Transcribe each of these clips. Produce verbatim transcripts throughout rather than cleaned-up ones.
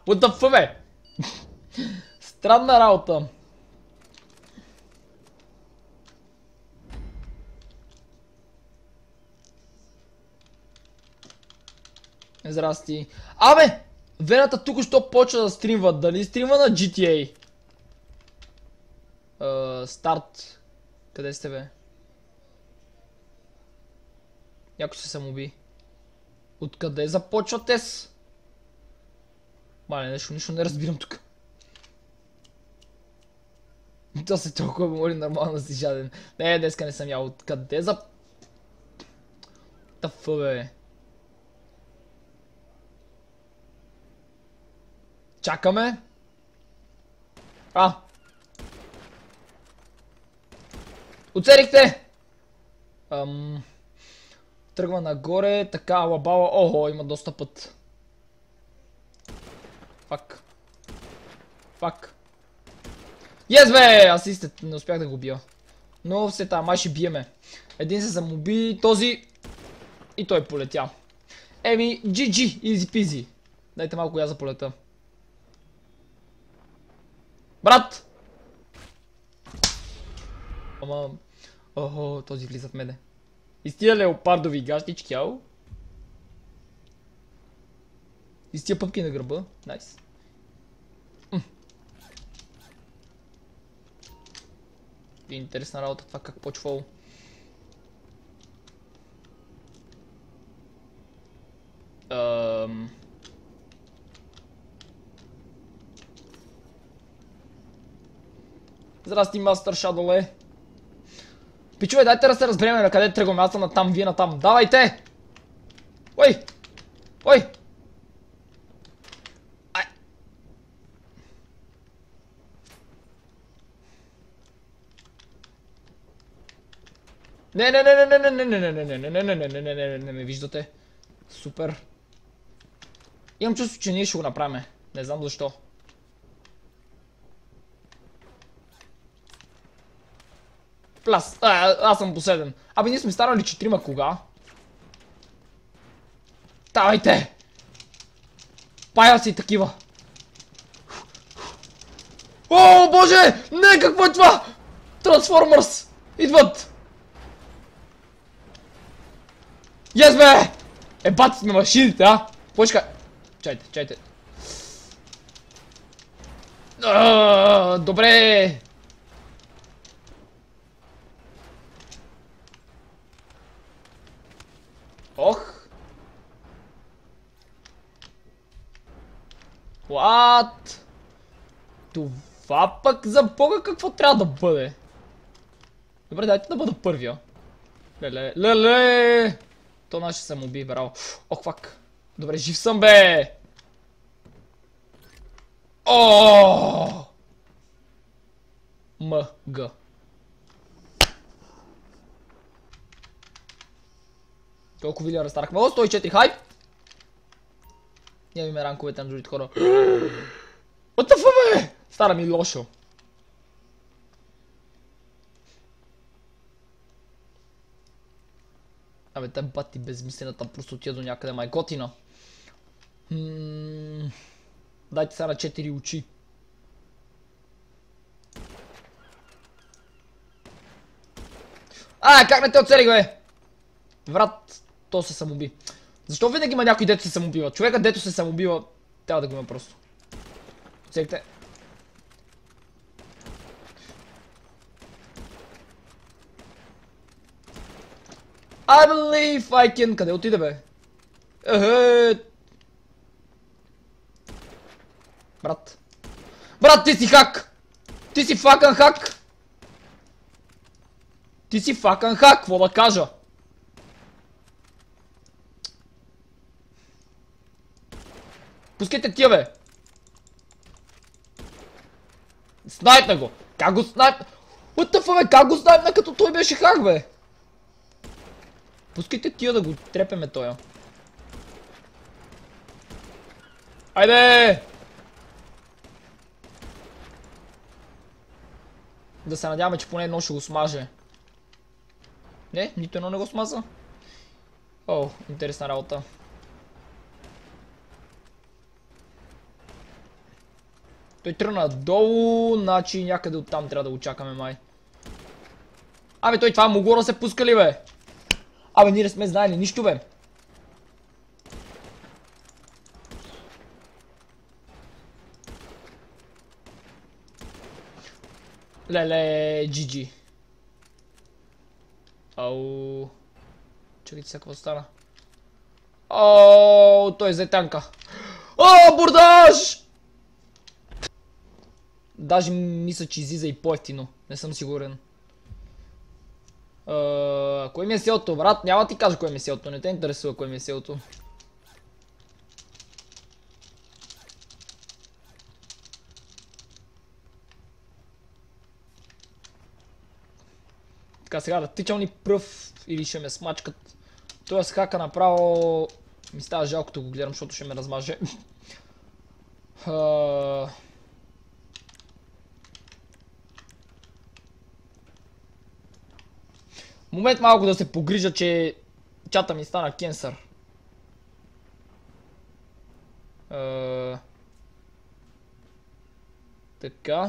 What the fuck, бе? Странна работа. Здрасти. Абе! Вената тук що почва да стримва. Дали стримва на джи ти ей? Uh, старт. Къде сте, бе? Някой се самоуби. Откъде започва тес? Мале, нещо, нищо не разбирам тук. То се толкова моли нормално да си жаден. Не, днеска не съм ял. Откъде за... Тафа, бе. Чакаме. А. Оцелихте! Ам... Тръгва нагоре, така, лабала. Охо, има доста път. Фак. Фак. Yes, бе! Асистът, не успях да го бия. Но все там, май ще биеме. Един се самоуби, този... И той полетя. Еми, джи джи, easy peasy. Дайте малко я за полета. Брат! Ама... Охо, този влиза в мене. И с тия леопардови гащички, ау. И с тия пъпки на гърба. Найс. Интересна работа това как почвало. Ам... Здрасти, мастър Шадоле. Пичове, дайте да се разбереме на къде тръгваме. Аз съм на там, вие на там. Давайте! Ой! Ой! Ай! Не, не, не, не, не, не, не, не, не, не, не, не, не, не, не, не, не, не ме виждате. Супер. Имам чувство, че ние ще го направим. Не знам защо. Плас. А, аз съм последен. Абе, ние сме станали четирима кога? Давайте! Паяци и такива. О, боже! Не, какво е това? Трансформърс! Идват! Yes, бе! Е, бати сме машините, а? Почка. Чайте, чайте. А, добре! Ох! What? Това пък за бога какво трябва да бъде? Добре, дайте да бъда първия. Леле, леле! То наше съм уби, браво. Ох, фак. Добре, жив съм, бе! О! М, Г. Колко видео разстарахме? О, сто и четири хайп! Няма име ранковете на другите хора. What the fuck, бе? Стара ми лошо. Абе, тъй бати безмислената простотия до някъде, май готина. Ммм... Дайте сега на четири очи. А, как не те оцелих, бе? Врат, то се самоуби. Защо винаги има някой, дето се самоубива? Човека, дето се самоубива, трябва да го има просто. Оцелихте. I believe I can... Къде отиде, бе? Ехе... Брат. Брат, ти си хак! Ти си факън хак! Ти си факън хак, какво да кажа? Пускайте тия, бе! Снайпна го! Как го снайпна? What the fuck, бе? Как го снайпна, като той беше хак, бе? Пускайте тия да го трепеме тоя. Айде! Да се надяваме, че поне едно ще го смаже. Не, нито едно не го смаза. О, интересна работа. Той тръгна долу, значи някъде оттам трябва да го чакаме май. Абе той това могло да се пуска ли бе? Абе ние не сме знаели нищо бе. Леле, джи джи. Ау. Чакайте сега какво стана. Ооо, той взе танка. О, бурдаж! Даже мисля, че излиза и по-ефтино. Не съм сигурен. Uh, кое ми е селото, брат? Няма ти кажа кое ми е селото. Не те интересува кое ми е селото. Така сега да тичам ли пръв или ще ме смачкат. Това с хака направо ми става жалко да го гледам, защото ще ме размаже. uh... Момент малко да се погрижа, че чата ми стана кенсър. Uh... Така.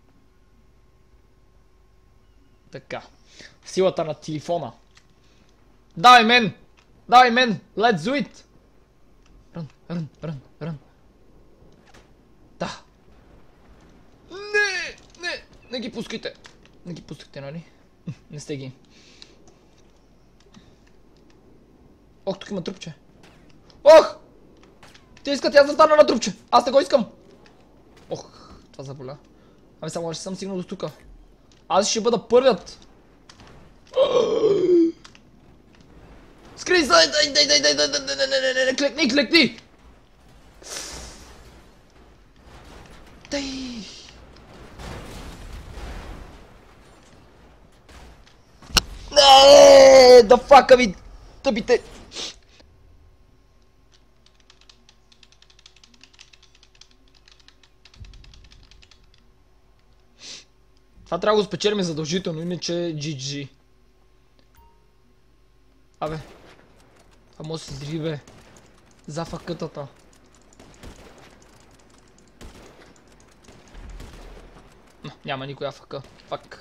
Така. Силата на телефона. Давай мен! Давай мен! Let's do it! Рън, рън, рън, рън. Да. Не, не, не ги пускайте. Не ги пускайте, нали? Не сте ги. Ох, тук има трупче. Ох! Те искат аз да стана на трупче. Аз не го искам. Ох, това заболя. Абе само ще съм стигнал до тука. Аз ще бъда първият. Скрий се! Дай, дай, дай, дай, дай, дай, дай, дай, дай, дай, клекни, клекни! Дай! Не, да фака ви, тъпите! Това трябва да го спечелим задължително, иначе джи джи. Абе. Това може да се изриви, бе. За факътата. Няма никоя фака. Фак.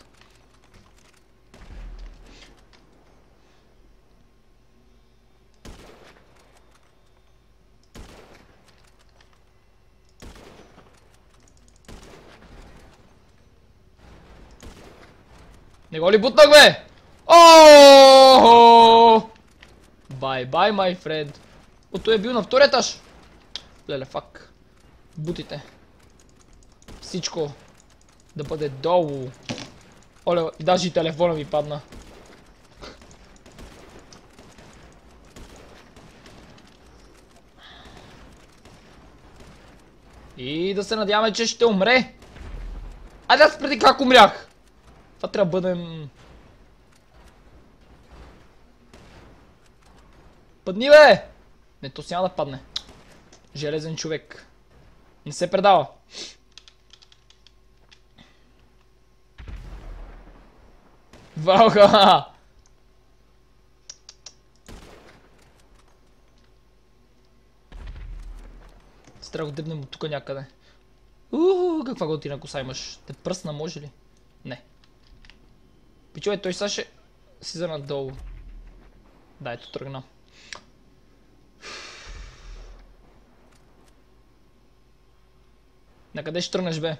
Не го ли бутнах, бе? Ооо! Бай, бай, май френд. О, той е бил на втория етаж. Леле, фак. Бутите. Всичко да бъде долу. Оле, даже и телефона ми падна. И да се надяваме, че ще умре. Айде аз преди как умрях. Това трябва да бъдем... Падни, бе! Не, то няма да падне. Железен човек. Не се предава. Валха! Се трябва да го дебнем от тук някъде. Ууу, каква готина коса имаш. Те пръсна, може ли? Не. Пичове, той сега ще си за надолу. Да, ето тръгна. На къде ще тръгнеш, бе?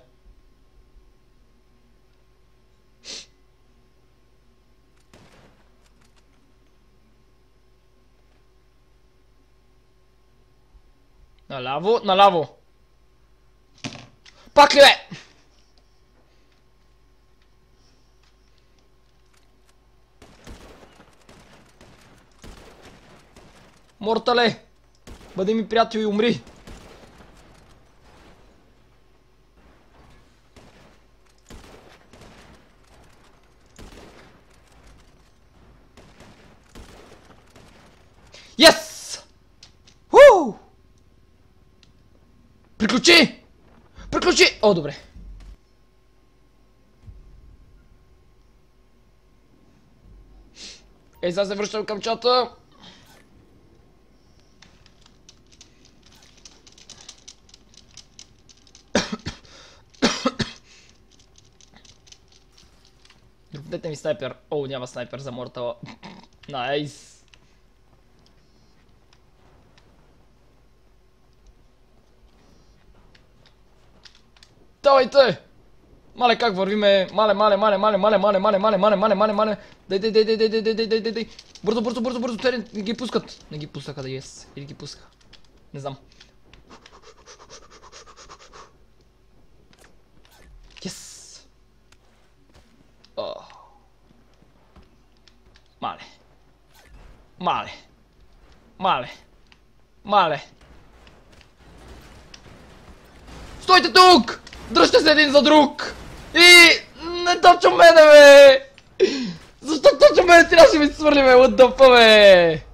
Наляво, наляво. Пак ли, бе? Мортале, бъди ми приятел и умри. Yes! Уу! Приключи! Приключи! О, добре. Ей, сега се връщам към чата. дайте ми снайпер. О, няма снайпер за Мортала. Найс. Давайте! Мале, как вървиме? Мале, мале, мале, мале, мале, мале, мале, мале, мале, мале, мале, мале. Дай, дай, дай, дай, дай, дай, дай, дай, дай, дай. Бързо, бързо, бързо, бързо, те не ги пускат. Не ги пускаха да ес. Или ги пускаха. Не знам. Yes! О. Мале. Мале. Мале. Мале. Стойте тук! Дръжте се един за друг! И... не точно мене, бе! Защо точно мене трябваше ми свърли, бе? What the fuck, бе?